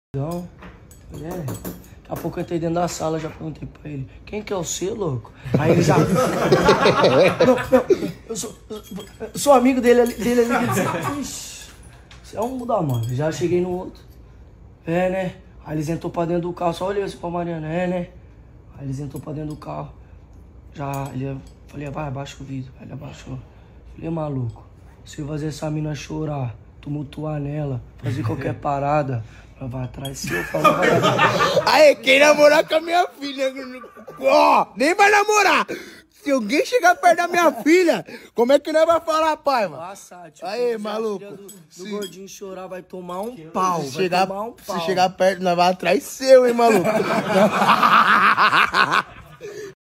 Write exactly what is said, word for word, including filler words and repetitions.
Então, é. Daqui a pouco eu entrei dentro da sala, já perguntei pra ele, quem que é o C, louco? Aí ele já... não, não, eu sou, eu sou amigo dele ali, dele ali, ele disse, ixi, você é um muda, mano. Já cheguei no outro. É, né? Aí eles entrou pra dentro do carro, só olhei assim pra Mariana, é, né? Aí eles entrou pra dentro do carro. Já, ele, falei, vai, abaixa o vidro. Aí ele abaixou. Falei, maluco, se fazer essa mina chorar, tumultuar nela, fazer qualquer parada, ela vai atrás se eu falo, vai atrás. Aí, quem namorar com a minha filha, ó, nem vai namorar. Se alguém chegar perto da minha filha, como é que nós vai falar, pai, mano? Passar, tipo, Aí, se maluco. a filha do, do Se- gordinho chorar, vai tomar um pau, Se vai chegar, tomar um pau. se chegar perto, nós vai atrás seu, hein, maluco?